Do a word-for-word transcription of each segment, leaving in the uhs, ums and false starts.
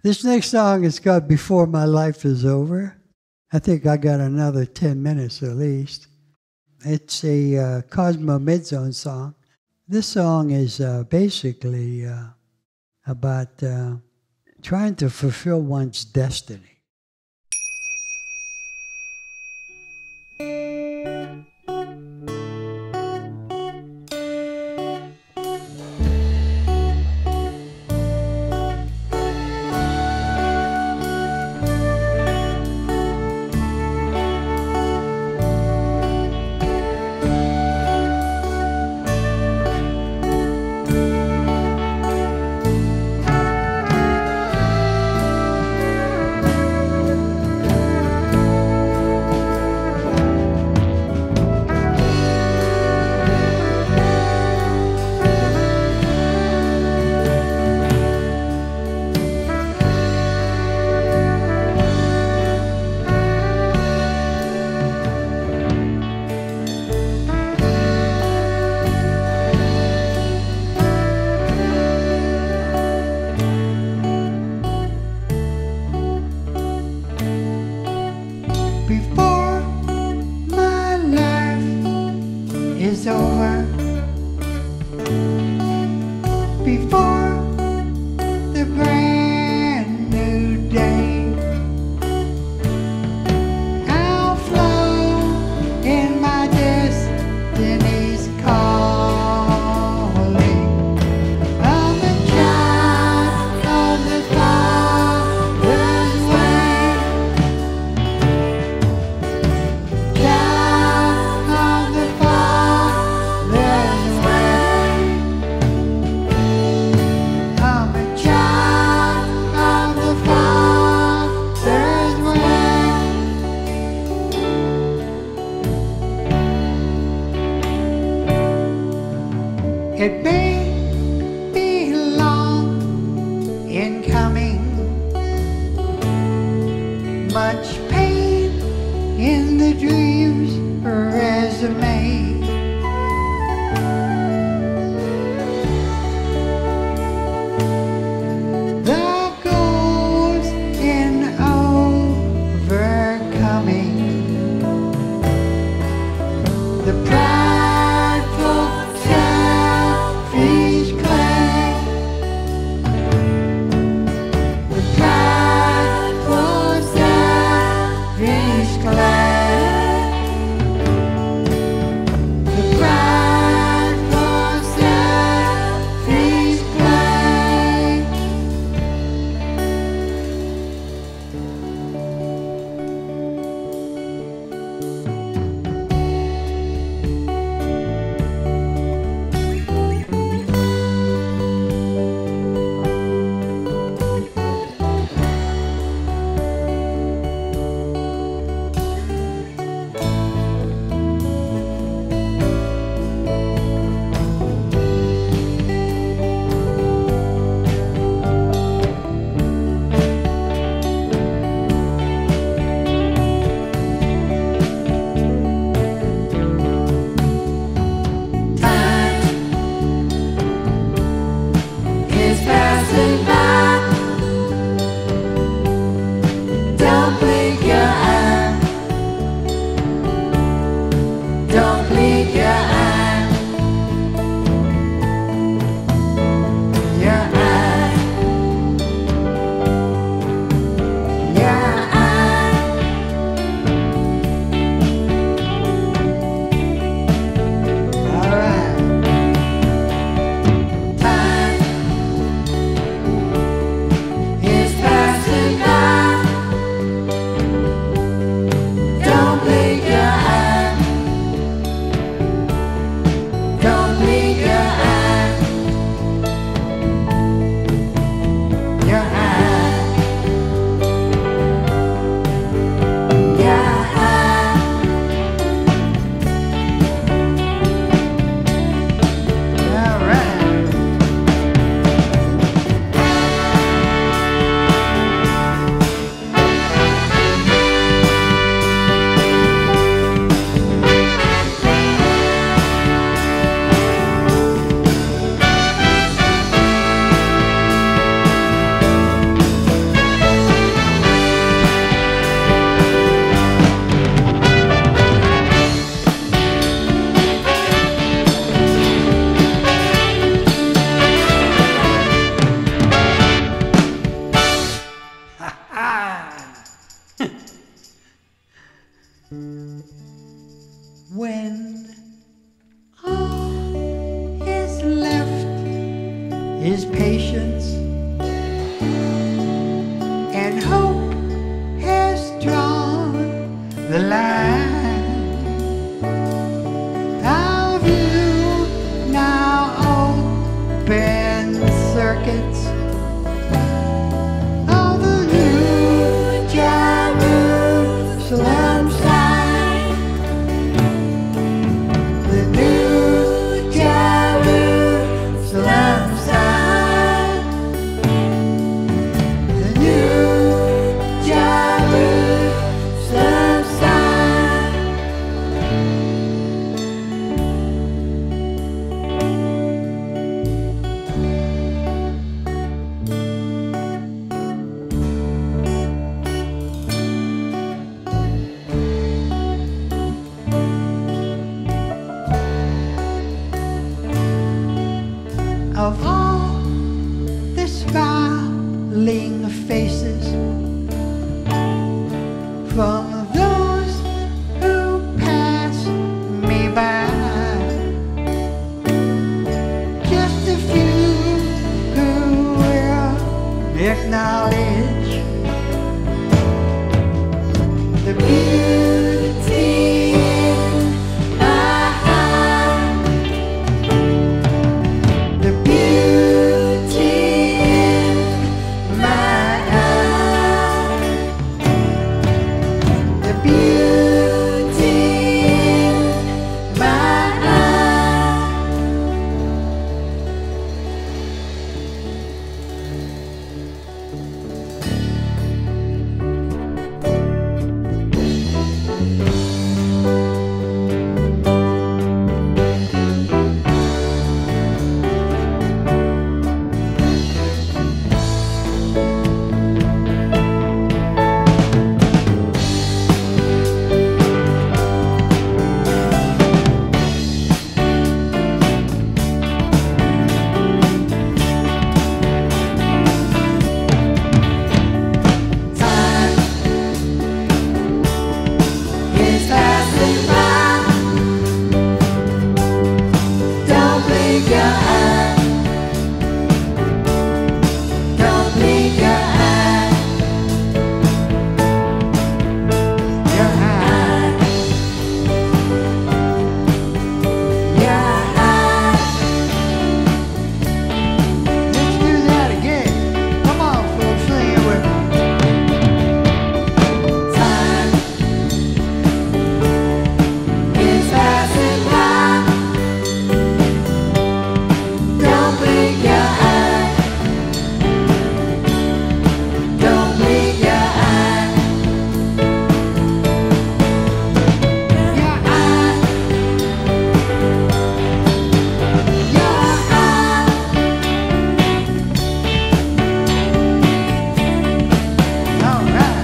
This next song is called Before My Life Is Over. I think I got another ten minutes at least. It's a uh, Cosmo Midzone song. This song is uh, basically uh, about uh, trying to fulfill one's destiny. It may be long in coming, much pain in the dream's resume. The goals in overcoming, the prideful selfish claim, the prideful selfish claim. When all is left is patience, and hope has drawn the line. Our view now open circuits. All the new Jerusalem sign, the new Jerusalem sign, the new Jerusalem sign. Of all the smiling faces, from those who pass me by, just a few who will acknowledge the beauty in my heart, the beauty in my eyes, the beauty in my eyes. Time is passing by. Don't blink your eye. Don't blink your eye. Your eye. Your eye. Let's do that again. Come on, folks, sing it with me. Time is passing by. Don't blink your eye. Don't blink your eye. Your eye. Your eye. All right.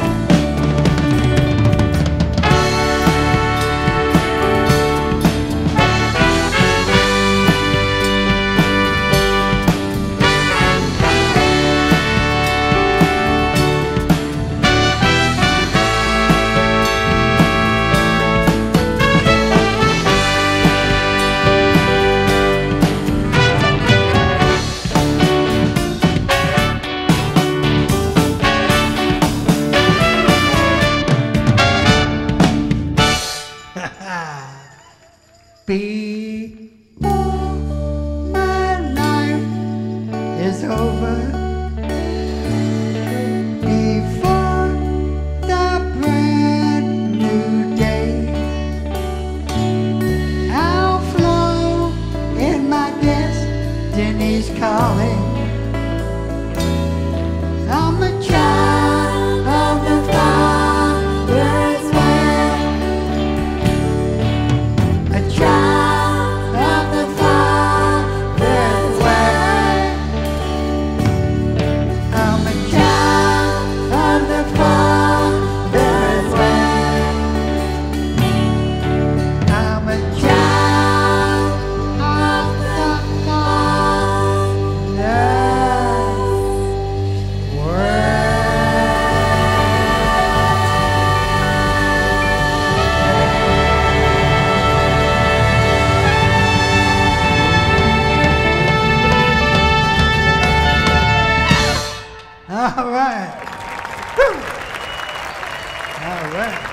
Before my life is over, before the brand new day, I'll flow in my destiny's calling. I'm a child of the Father's hand, a child right. Woo. All right.